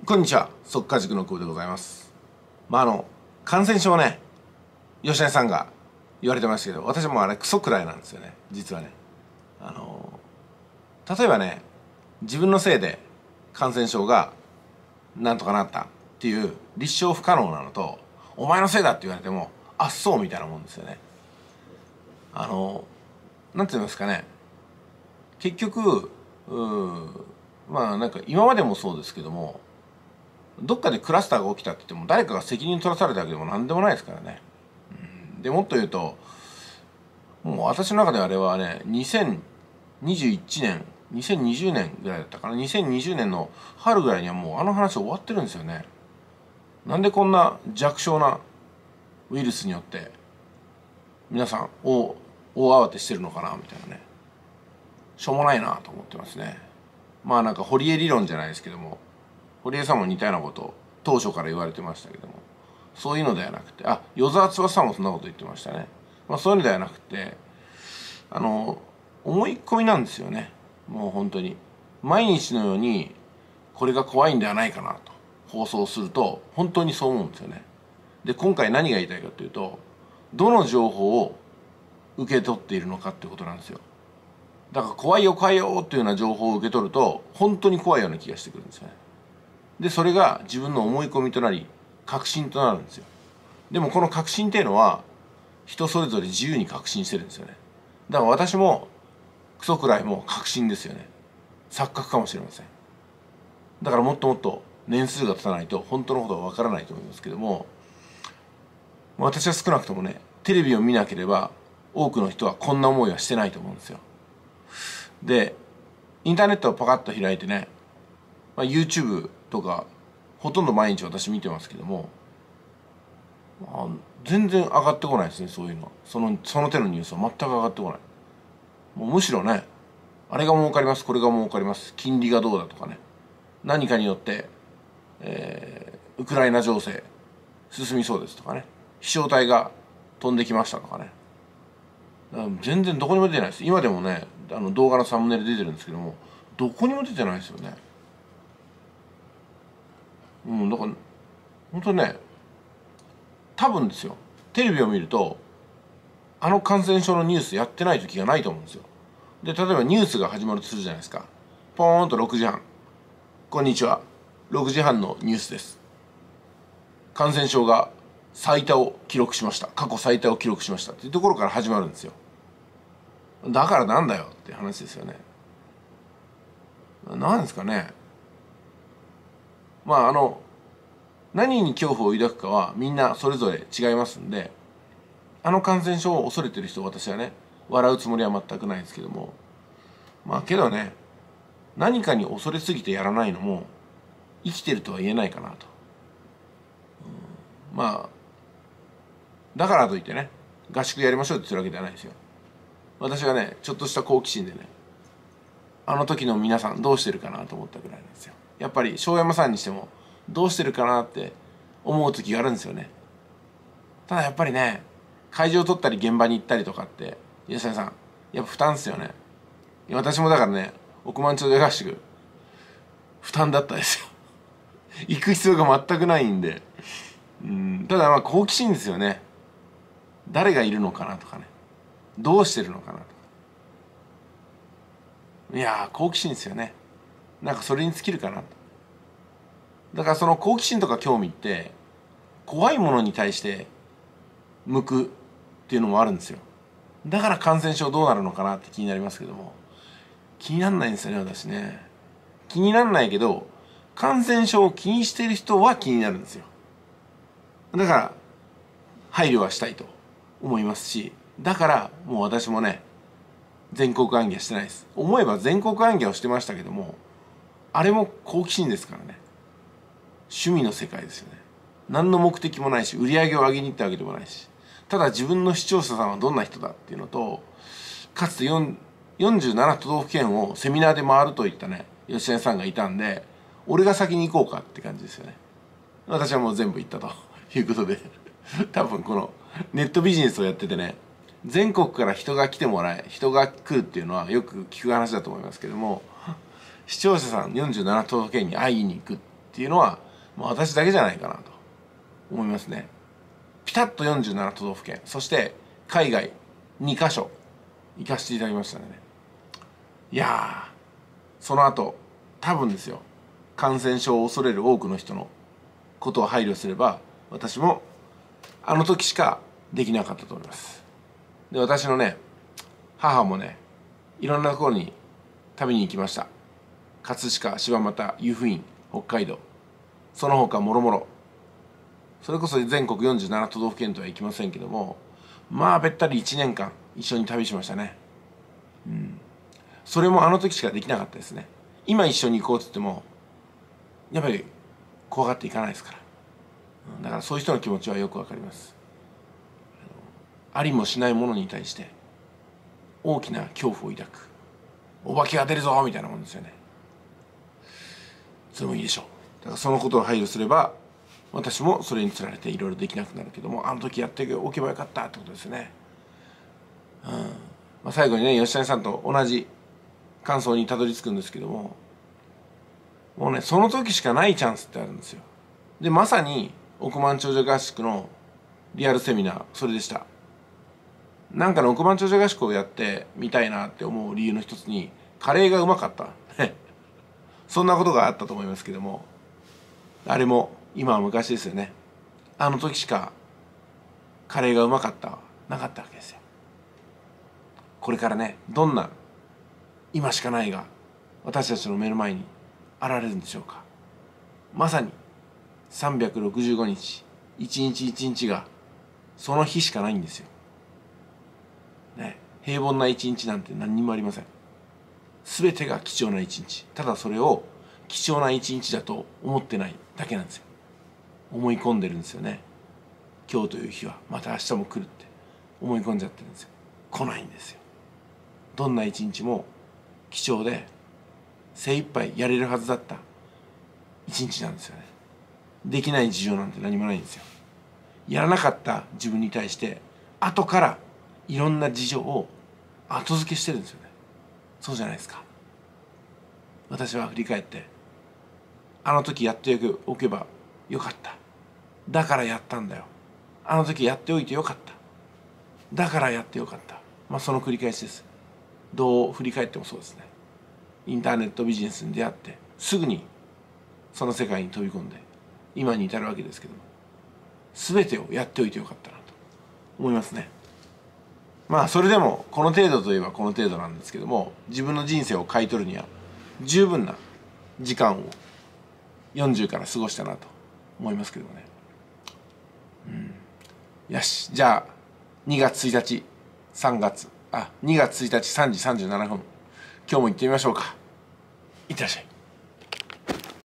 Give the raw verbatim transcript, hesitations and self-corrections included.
こんにちは、速稼塾の久保でございます。まああの感染症ね、吉根さんが言われてましたけど、私もあれクソくらいなんですよね、実はね。あの例えばね、自分のせいで感染症がなんとかなったっていう立証不可能なのと、お前のせいだって言われてもあっそうみたいなもんですよね。あのなんて言いますかね、結局うーまあなんか今までもそうですけども、どっかでクラスターが起きたって言っても誰かが責任取らされたわけでも何でもないですからね。うん、でもっと言うと、もう私の中であれはね、にせんにじゅういちねんにせんにじゅうねんぐらいだったかな、にせんにじゅうねんの春ぐらいにはもうあの話終わってるんですよね。なんでこんな弱小なウイルスによって皆さん大大慌てしてるのかなみたいなね、しょうもないなと思ってますね。まあなんか堀江理論じゃないですけども、堀江さんも似たようなことを当初から言われてましたけども、そういうのではなくて、あ、与沢翼さんもそんなこと言ってましたね。まあ、そういうのではなくて、あの思い込みなんですよね。もう本当に毎日のようにこれが怖いんではないかなと放送すると本当にそう思うんですよね。で今回何が言いたいかというと、どの情報を受け取っているのかってことなんですよ。だから怖いよ怖いよっていうような情報を受け取ると本当に怖いような気がしてくるんですよね。でそれが自分の思い込みとなり確信となるんですよ。でもこの確信っていうのは人それぞれ自由に確信してるんですよね。だから私もクソくらいも確信ですよね。錯覚かもしれません。だからもっともっと年数が経たないと本当のことはわからないと思いますけども、私は少なくともね、テレビを見なければ多くの人はこんな思いはしてないと思うんですよ。でインターネットをパカッと開いてね、まあ、YouTube とかほとんど毎日私見てますけども、あ、全然上がってこないですね。そういうのはそのその手のニュースは全く上がってこない。もうむしろね、あれが儲かります、これが儲かります、金利がどうだとかね、何かによって、えー、ウクライナ情勢進みそうですとかね、飛翔体が飛んできましたとかね、全然どこにも出てないです。今でもね、あの動画のサムネイル出てるんですけども、どこにも出てないですよね。うん、だから本当ね、多分ですよ、テレビを見るとあの感染症のニュースやってない時がないと思うんですよ。で例えばニュースが始まるとするじゃないですか。ポーンとろくじはん、こんにちは、ろくじはんのニュースです、感染症が最多を記録しました、過去最多を記録しましたっていうところから始まるんですよ。だからなんだよって話ですよね。なんですかね。まああの何に恐怖を抱くかはみんなそれぞれ違いますんで、あの感染症を恐れてる人を私はね、笑うつもりは全くないですけども、まあけどね、何かに恐れすぎてやらないのも生きてるとは言えないかなと。うん、まあだからといってね、合宿やりましょうって言ってるわけではないですよ。私はね、ちょっとした好奇心でね、あの時の皆さんどうしてるかなと思ったぐらいなんですよ。やっぱり庄山さんにしてもどうしてるかなって思う時があるんですよね。ただやっぱりね、会場を取ったり現場に行ったりとかって吉谷さんやっぱ負担ですよね。私もだからね、億万長者合宿負担だったですよ。行く必要が全くないんで。うん、ただまあ好奇心ですよね。誰がいるのかなとかね、どうしてるのかなとか、いやー好奇心ですよね。なんかそれに尽きるかなと。だからその好奇心とか興味って怖いものに対して向くっていうのもあるんですよ。だから感染症どうなるのかなって気になりますけども、気になんないんですよね、私ね。気になんないけど感染症を気にしている人は気になるんですよ。だから配慮はしたいと思いますし、だからもう私もね、全国行脚してないです。思えば全国行脚をしてましたけども、あれも好奇心ですからね。趣味の世界ですよね。何の目的もないし、売り上げを上げに行ったわけでもないし、ただ自分の視聴者さんはどんな人だっていうのと、かつてよんじゅうなな都道府県をセミナーで回るといったね、吉谷さんがいたんで、俺が先に行こうかって感じですよね。私はもう全部行ったということで、多分このネットビジネスをやっててね、全国から人が来てもらえ、人が来るっていうのはよく聞く話だと思いますけども、視聴者さんよんじゅうなな都道府県に会いに行く、 っていうのは、まあ、私だけじゃないかなと思いますね。ピタッとよんじゅうなな都道府県、そして海外にかしょ行かせていただきましたね。いやー、その後多分ですよ、感染症を恐れる多くの人のことを配慮すれば、私もあの時しかできなかったと思います。で、私のね母もね、いろんなところに旅に行きました。葛飾、柴又、湯布院、北海道、その他もろもろ、それこそ全国よんじゅうなな都道府県とは行きませんけども、まあべったりいちねんかん一緒に旅しましたね。うん、それもあの時しかできなかったですね。今一緒に行こうって言ってもやっぱり怖がっていかないですから。だからそういう人の気持ちはよくわかります。ありもしないものに対して大きな恐怖を抱く、お化けが出るぞみたいなもんですよね。それもいいでしょう。だからそのことを配慮すれば、私もそれにつられていろいろできなくなるけども、あの時やっておけばよかったってことですよね。うん、まあ、最後にね、吉谷さんと同じ感想にたどり着くんですけども、もうね、その時しかないチャンスってあるんですよ。で、まさに億万長者合宿のリアルセミナー、それでした。なんかの億万長者合宿をやってみたいなって思う理由の一つに、カレーがうまかったそんなことがあったと思いますけども、あれも今は昔ですよね。あの時しかカレーがうまかったなかったわけですよ。これからね、どんな今しかないが私たちの目の前に現れるんでしょうか。まさにさんびゃくろくじゅうごにち、一日一日がその日しかないんですよ、ね、平凡な一日なんて何にもありません。全てが貴重な一日。ただそれを貴重な一日だと思ってないだけなんですよ。思い込んでるんですよね。今日という日はまた明日も来るって思い込んじゃってるんですよ。来ないんですよ。どんな一日も貴重で精一杯やれるはずだった一日なんですよね。できない事情なんて何もないんですよ。やらなかった自分に対して後からいろんな事情を後付けしてるんですよね。そうじゃないですか。私は振り返って、あの時やっておけばよかった、だからやったんだよ、あの時やっておいてよかった、だからやってよかった、まあその繰り返しです。どう振り返ってもそうですね。インターネットビジネスに出会ってすぐにその世界に飛び込んで今に至るわけですけども、全てをやっておいてよかったなと思いますね。まあそれでもこの程度といえばこの程度なんですけども、自分の人生を買い取るには十分な時間をよんじゅうから過ごしたなと思いますけどもね。うん、よし、じゃあにがつついたち、さんがつあにがつついたちさんじさんじゅうななふん、今日も行ってみましょうか。いってらっしゃい。